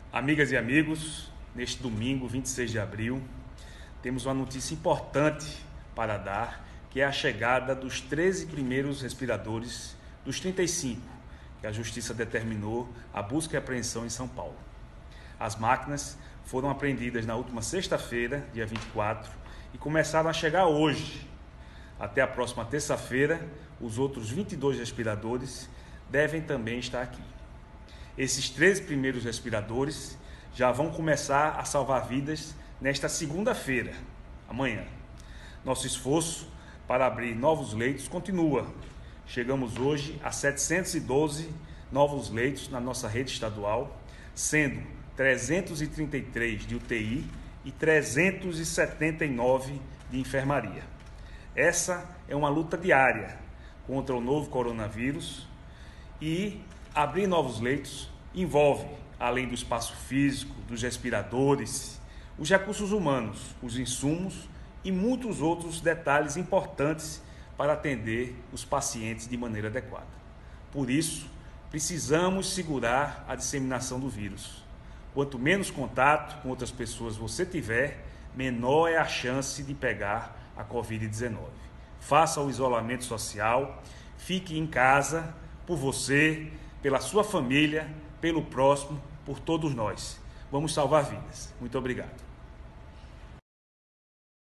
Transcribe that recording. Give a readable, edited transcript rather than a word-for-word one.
Amigas e amigos, neste domingo, 26 de abril, temos uma notícia importante para dar, que é a chegada dos 13 primeiros respiradores dos 35, que a Justiça determinou a busca e apreensão em São Paulo. As máquinas foram apreendidas na última sexta-feira, dia 24, e começaram a chegar hoje. Até a próxima terça-feira, os outros 22 respiradores devem também estar aqui. Esses 13 primeiros respiradores já vão começar a salvar vidas nesta segunda-feira, amanhã. Nosso esforço para abrir novos leitos continua. Chegamos hoje a 712 novos leitos na nossa rede estadual, sendo 333 de UTI e 379 de enfermaria. Essa é uma luta diária contra o novo coronavírus e abrir novos leitos envolve, além do espaço físico, dos respiradores, os recursos humanos, os insumos e muitos outros detalhes importantes para atender os pacientes de maneira adequada. Por isso, precisamos segurar a disseminação do vírus. Quanto menos contato com outras pessoas você tiver, menor é a chance de pegar a Covid-19. Faça o isolamento social, fique em casa por você, pela sua família, pelo próximo, por todos nós. Vamos salvar vidas. Muito obrigado.